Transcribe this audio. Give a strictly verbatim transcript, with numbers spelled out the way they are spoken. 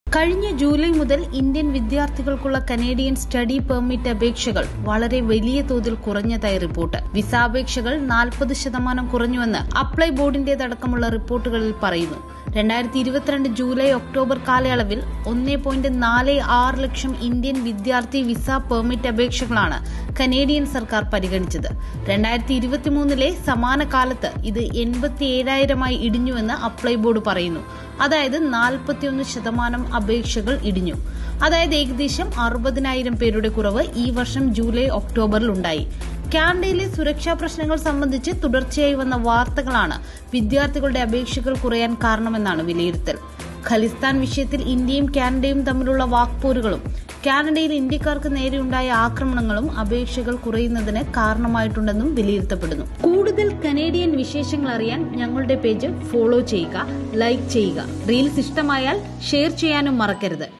കഴിഞ്ഞ ജൂലൈ മുതൽ ഇന്ത്യൻ വിദ്യാർത്ഥികൾക്കുള്ള കനേഡിയൻ സ്റ്റഡി പെർമിറ്റ് അപേക്ഷകൾ വളരെ വലിയ തോതിൽ കുറഞ്ഞതായി റിപ്പോർട്ട്. വിസാപേക്ഷകൾ നാൽപ്പത് ശതമാനം കുറഞ്ഞുവെന്ന് അപ്ലൈ ബോർഡിന്റേതടക്കമുള്ള റിപ്പോർട്ടുകളിൽ പറയുന്നു. രണ്ടായിരത്തി ഇരുപത്തിരണ്ട് ജൂലൈ ഒക്ടോബർ കാലയളവിൽ ഒന്നേ പോയിന്റ് നാല് ആറ് ലക്ഷം ഇന്ത്യൻ വിദ്യാർത്ഥി വിസ പെർമിറ്റ് അപേക്ഷകളാണ് കനേഡിയൻ സർക്കാർ പരിഗണിച്ചത്. രണ്ടായിരത്തി ഇരുപത്തിമൂന്നിലെ സമാന കാലത്ത് ഇത് എൺപത്തി ഏഴായിരമായി ഇടിഞ്ഞുവെന്ന് അപ്ലൈ ബോർഡ് പറയുന്നു. അതായത് നാൽപ്പത്തിയൊന്ന് ശതമാനം അപേക്ഷകൾ ഇടിഞ്ഞു. അതായത് ഏകദേശം അറുപതിനായിരം പേരുടെ കുറവ് ഈ വർഷം ജൂലൈ ഒക്ടോബറിൽ ഉണ്ടായി. കാനഡയിലെ സുരക്ഷാ പ്രശ്നങ്ങൾ സംബന്ധിച്ച് തുടർച്ചയായി വന്ന വാർത്തകളാണ് വിദ്യാർത്ഥികളുടെ അപേക്ഷകൾ കുറയാൻ കാരണമെന്നാണ് വിലയിരുത്തൽ. ഖലിസ്ഥാൻ വിഷയത്തിൽ ഇന്ത്യയും കാനഡയും തമ്മിലുള്ള വാക്പോരുകളും കാനഡയിൽ ഇന്ത്യക്കാർക്ക് നേരെയുണ്ടായ ആക്രമണങ്ങളും അപേക്ഷകൾ കുറയുന്നതിന് കാരണമായിട്ടുണ്ടെന്നും വിലയിരുത്തപ്പെടുന്നു. കൂടുതൽ കനേഡിയൻ വിശേഷങ്ങൾ അറിയാൻ ഞങ്ങളുടെ പേജ് ഫോളോ ചെയ്യുക, ലൈക്ക് ചെയ്യുക. റീൽസ് ഇഷ്ടമായാൽ ഷെയർ ചെയ്യാനും മറക്കരുത്.